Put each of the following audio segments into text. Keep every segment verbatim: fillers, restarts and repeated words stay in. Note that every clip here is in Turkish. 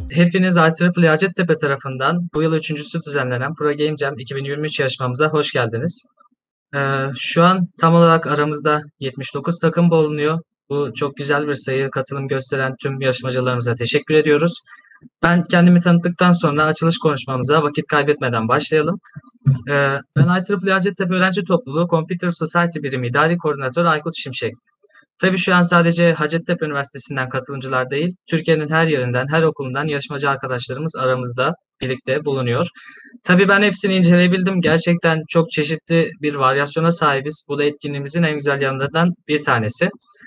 Hepiniz I E E E Hacettepe tarafından bu yıl üçüncüsü düzenlenen Pro Game Jam iki bin yirmi üç yarışmamıza hoş geldiniz. Ee, şu an tam olarak aramızda yetmiş dokuz takım bulunuyor. Bu çok güzel bir sayı. Katılım gösteren tüm yarışmacılarımıza teşekkür ediyoruz. Ben kendimi tanıttıktan sonra açılış konuşmamıza vakit kaybetmeden başlayalım. Ee, ben I E E E Hacettepe Öğrenci Topluluğu Computer Society Birimi İdari Koordinatörü Aykut Şimşek. Tabii şu an sadece Hacettepe Üniversitesi'nden katılımcılar değil, Türkiye'nin her yerinden, her okulundan yarışmacı arkadaşlarımız aramızda birlikte bulunuyor. Tabii ben hepsini inceleyebildim. Gerçekten çok çeşitli bir varyasyona sahibiz. Bu da etkinliğimizin en güzel yanlarından bir tanesi.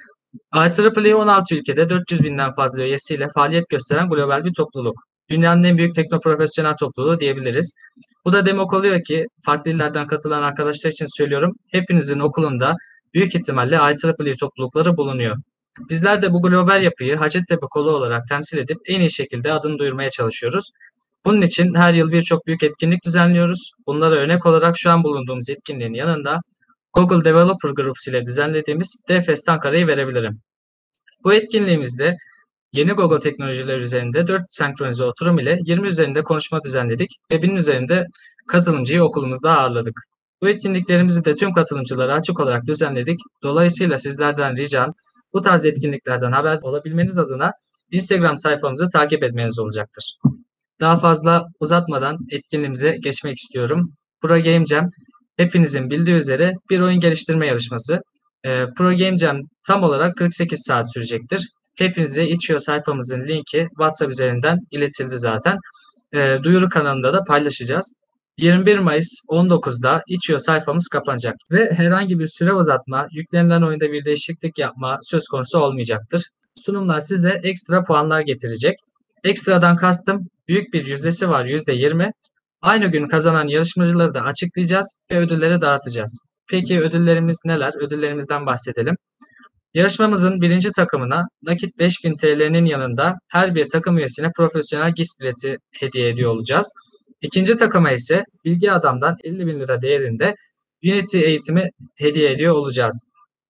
I E E E on altı ülkede dört yüz binden fazla üyesiyle faaliyet gösteren global bir topluluk. Dünyanın en büyük teknoprofesyonel topluluğu diyebiliriz. Bu da demek oluyor ki farklı illerden katılan arkadaşlar için söylüyorum. Hepinizin okulunda büyük ihtimalle I E E E toplulukları bulunuyor. Bizler de bu global yapıyı Hacettepe kolu olarak temsil edip en iyi şekilde adını duyurmaya çalışıyoruz. Bunun için her yıl birçok büyük etkinlik düzenliyoruz. Bunlara örnek olarak şu an bulunduğumuz etkinliğin yanında Google Developer Groups ile düzenlediğimiz D-Fest Ankara'yı verebilirim. Bu etkinliğimizde yeni Google teknolojiler üzerinde dört senkronize oturum ile yirmi üzerinde konuşma düzenledik ve binin üzerinde katılımcıyı okulumuzda ağırladık. Bu etkinliklerimizi de tüm katılımcılara açık olarak düzenledik. Dolayısıyla sizlerden ricam bu tarz etkinliklerden haber olabilmeniz adına Instagram sayfamızı takip etmeniz olacaktır. Daha fazla uzatmadan etkinliğimize geçmek istiyorum. Pro Game Jam hepinizin bildiği üzere bir oyun geliştirme yarışması. Ee, Pro Game Jam tam olarak kırk sekiz saat sürecektir. Hepinize itch dot io sayfamızın linki WhatsApp üzerinden iletildi zaten. Ee, duyuru kanalında da paylaşacağız. yirmi bir Mayıs on dokuzda itch dot io sayfamız kapanacak ve herhangi bir süre uzatma, yüklenilen oyunda bir değişiklik yapma söz konusu olmayacaktır. Sunumlar size ekstra puanlar getirecek. Ekstradan kastım büyük bir yüzdesi var, yüzde yirmi. Aynı gün kazanan yarışmacıları da açıklayacağız ve ödülleri dağıtacağız. Peki ödüllerimiz neler? Ödüllerimizden bahsedelim. Yarışmamızın birinci takımına nakit beş bin T L'nin yanında her bir takım üyesine profesyonel G I S bileti hediye ediyor olacağız. İkinci takıma ise Bilgi Adam'dan elli bin lira değerinde Unity eğitimi hediye ediyor olacağız.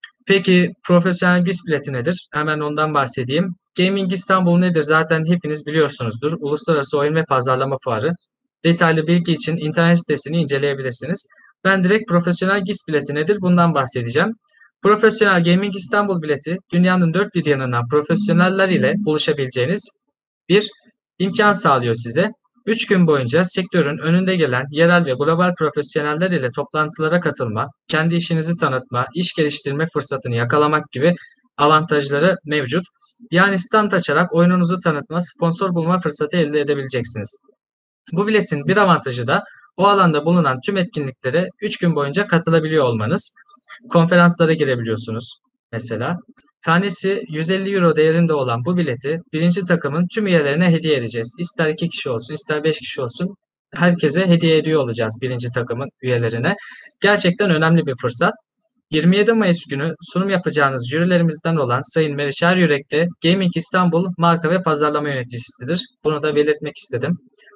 Peki profesyonel G I S bileti nedir? Hemen ondan bahsedeyim. Gaming İstanbul nedir? Zaten hepiniz biliyorsunuzdur. Uluslararası Oyun ve Pazarlama Fuarı. Detaylı bilgi için internet sitesini inceleyebilirsiniz. Ben direkt profesyonel G I S bileti nedir? Bundan bahsedeceğim. Profesyonel Gaming İstanbul bileti dünyanın dört bir yanından profesyoneller ile buluşabileceğiniz bir imkan sağlıyor size. üç gün boyunca sektörün önünde gelen yerel ve global profesyoneller ile toplantılara katılma, kendi işinizi tanıtma, iş geliştirme fırsatını yakalamak gibi avantajları mevcut. Yani stand açarak oyununuzu tanıtma, sponsor bulma fırsatı elde edebileceksiniz. Bu biletin bir avantajı da o alanda bulunan tüm etkinliklere üç gün boyunca katılabiliyor olmanız. Konferanslara girebiliyorsunuz mesela. Tanesi yüz elli euro değerinde olan bu bileti birinci takımın tüm üyelerine hediye edeceğiz. İster iki kişi olsun, ister beş kişi olsun herkese hediye ediyor olacağız birinci takımın üyelerine. Gerçekten önemli bir fırsat. yirmi yedi Mayıs günü sunum yapacağınız jürilerimizden olan Sayın Meriç Eryürek de Gaming İstanbul marka ve pazarlama yöneticisidir. Bunu da belirtmek istedim.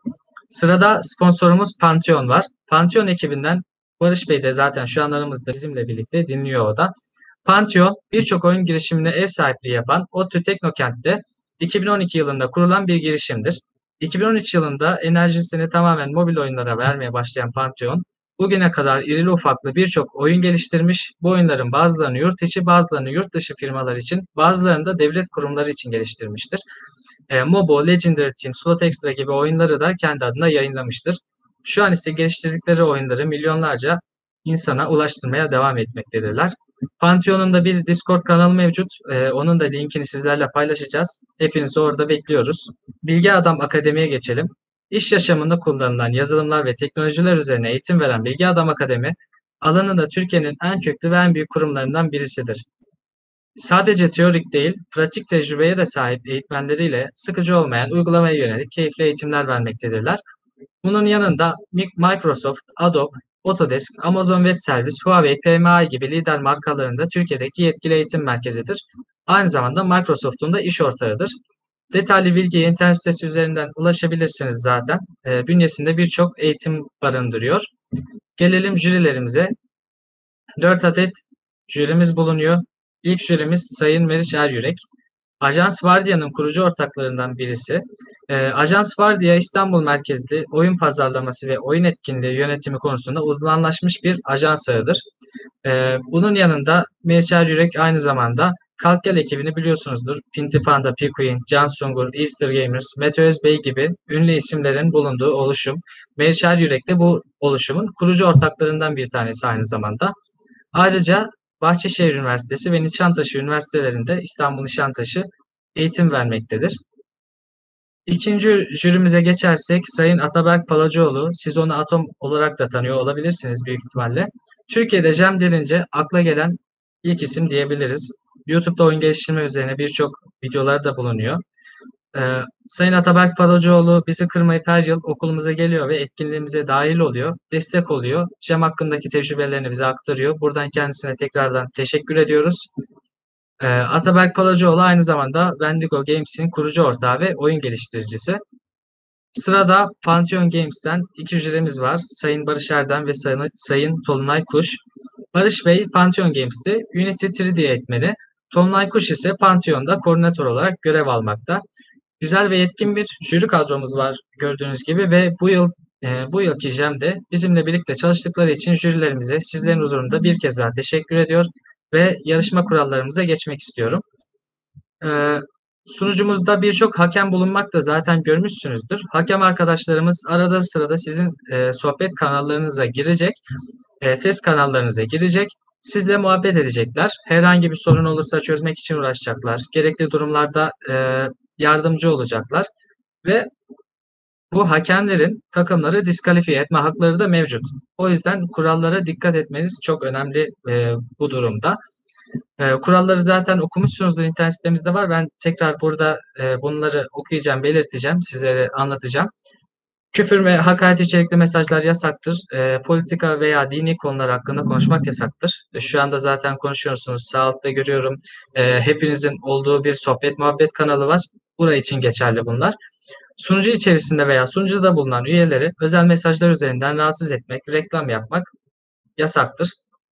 Sırada sponsorumuz Pantheon var. Pantheon ekibinden Barış Bey de zaten şu an aramızda bizimle birlikte dinliyor o da. Pantheon birçok oyun girişimine ev sahipliği yapan ODTÜ Teknokent'te iki bin on iki yılında kurulan bir girişimdir. iki bin on üç yılında enerjisini tamamen mobil oyunlara vermeye başlayan Pantheon, bugüne kadar irili ufaklı birçok oyun geliştirmiş. Bu oyunların bazılarını yurt içi, bazılarını yurt dışı firmalar için, bazılarını da devlet kurumları için geliştirmiştir. E, Mobo, Legendary Team, Slot Extra gibi oyunları da kendi adına yayınlamıştır. Şu an ise geliştirdikleri oyunları milyonlarca insana ulaştırmaya devam etmektedirler. Pantheon'un da bir Discord kanalı mevcut. E, onun da linkini sizlerle paylaşacağız. Hepinizi orada bekliyoruz. Bilgi Adam Akademi'ye geçelim. İş yaşamında kullanılan yazılımlar ve teknolojiler üzerine eğitim veren Bilgi Adam Akademi, alanında Türkiye'nin en köklü ve en büyük kurumlarından birisidir. Sadece teorik değil, pratik tecrübeye de sahip eğitmenleriyle sıkıcı olmayan uygulamaya yönelik keyifli eğitimler vermektedirler. Bunun yanında Microsoft, Adobe, Autodesk, Amazon Web Service, Huawei, P M I gibi lider markalarında Türkiye'deki yetkili eğitim merkezidir. Aynı zamanda Microsoft'un da iş ortağıdır. Detaylı bilgiye internet sitesi üzerinden ulaşabilirsiniz zaten. E, bünyesinde birçok eğitim barındırıyor. Gelelim jürilerimize. dört adet jürimiz bulunuyor. İlk jürimiz Sayın Meriç Eryürek. Ajans Vardia'nın kurucu ortaklarından birisi. Ee, Ajans Vardia İstanbul merkezli oyun pazarlaması ve oyun etkinliği yönetimi konusunda uzmanlaşmış bir ajans ağıdır. Ee, bunun yanında Meriçer Yürek aynı zamanda Kalk Gel ekibini biliyorsunuzdur. Pinti Panda, Pikuin, Can Sungur, Easter Gamers, Mete Özbey gibi ünlü isimlerin bulunduğu oluşum. Meriçer Yürek de bu oluşumun kurucu ortaklarından bir tanesi aynı zamanda. Ayrıca Bahçeşehir Üniversitesi ve Nişantaşı Üniversitelerinde İstanbul Nişantaşı eğitim vermektedir. İkinci jürimize geçersek Sayın Ataberk Palacıoğlu, siz onu Atom olarak da tanıyor olabilirsiniz büyük ihtimalle. Türkiye'de Cem denince akla gelen ilk isim diyebiliriz. YouTube'da oyun geliştirme üzerine birçok videolar da bulunuyor. Ee, Sayın Ataberk Palacıoğlu bizi kırmayıp her yıl okulumuza geliyor ve etkinliğimize dahil oluyor, destek oluyor. Cem hakkındaki tecrübelerini bize aktarıyor. Buradan kendisine tekrardan teşekkür ediyoruz. Ee, Ataberk Palacıoğlu aynı zamanda Wendigo Games'in kurucu ortağı ve oyun geliştiricisi. Sırada Pantheon Games'ten iki jürimiz var. Sayın Barış Erdem ve Sayın, Sayın Tolunay Kuş. Barış Bey Pantheon Games'te Unity üç D eğitmeni. Tolunay Kuş ise Pantheon'da koordinatör olarak görev almakta. Güzel ve yetkin bir jüri kadromuz var gördüğünüz gibi ve bu yıl e, bu yılki Jem'de bizimle birlikte çalıştıkları için jürilerimize sizlerin huzurunda bir kez daha teşekkür ediyor ve yarışma kurallarımıza geçmek istiyorum. Ee, Sunucumuzda birçok hakem bulunmakta zaten görmüşsünüzdür. Hakem arkadaşlarımız arada sırada sizin e, sohbet kanallarınıza girecek, e, ses kanallarınıza girecek, sizle muhabbet edecekler. Herhangi bir sorun olursa çözmek için uğraşacaklar. Gerekli durumlarda e, yardımcı olacaklar ve bu hakemlerin takımları diskalifiye etme hakları da mevcut. O yüzden kurallara dikkat etmeniz çok önemli e, bu durumda. E, kuralları zaten okumuşsunuzdur, internet sitemizde var. Ben tekrar burada e, bunları okuyacağım, belirteceğim, sizlere anlatacağım. Küfür ve hakaret içerikli mesajlar yasaktır. E, politika veya dini konular hakkında konuşmak yasaktır. E, şu anda zaten konuşuyorsunuz. Sağ altta görüyorum. E, hepinizin olduğu bir sohbet muhabbet kanalı var. Burası için geçerli bunlar. Sunucu içerisinde veya sunucuda bulunan üyeleri özel mesajlar üzerinden rahatsız etmek, reklam yapmak yasaktır.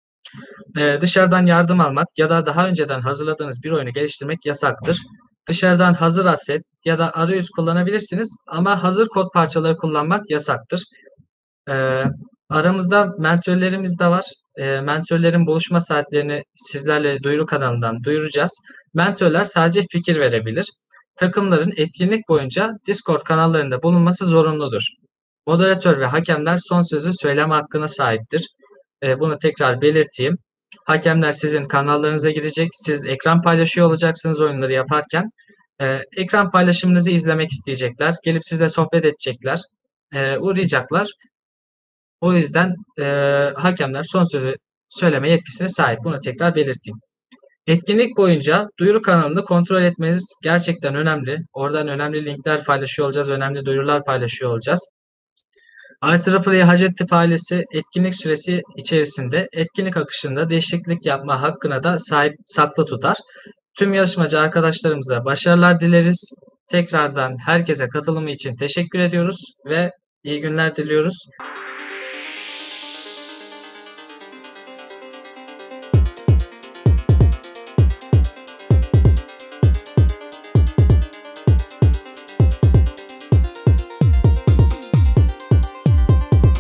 Ee, dışarıdan yardım almak ya da daha önceden hazırladığınız bir oyunu geliştirmek yasaktır. Dışarıdan hazır asset ya da arayüz kullanabilirsiniz ama hazır kod parçaları kullanmak yasaktır. Ee, Aramızda mentörlerimiz de var. Ee, mentörlerin buluşma saatlerini sizlerle duyuru kanalından duyuracağız. Mentörler sadece fikir verebilir. Takımların etkinlik boyunca Discord kanallarında bulunması zorunludur. Moderatör ve hakemler son sözü söyleme hakkına sahiptir. Ee, bunu tekrar belirteyim. Hakemler sizin kanallarınıza girecek. Siz ekran paylaşıyor olacaksınız oyunları yaparken. Ee, ekran paylaşımınızı izlemek isteyecekler. Gelip sizle sohbet edecekler. Ee, uğrayacaklar. O yüzden e, hakemler son sözü söyleme yetkisine sahip. Bunu tekrar belirteyim. Etkinlik boyunca duyuru kanalını kontrol etmeniz gerçekten önemli. Oradan önemli linkler paylaşıyor olacağız, önemli duyurular paylaşıyor olacağız. I E E Hacettepe ailesi etkinlik süresi içerisinde etkinlik akışında değişiklik yapma hakkına da sahip saklı tutar. Tüm yarışmacı arkadaşlarımıza başarılar dileriz. Tekrardan herkese katılımı için teşekkür ediyoruz ve iyi günler diliyoruz.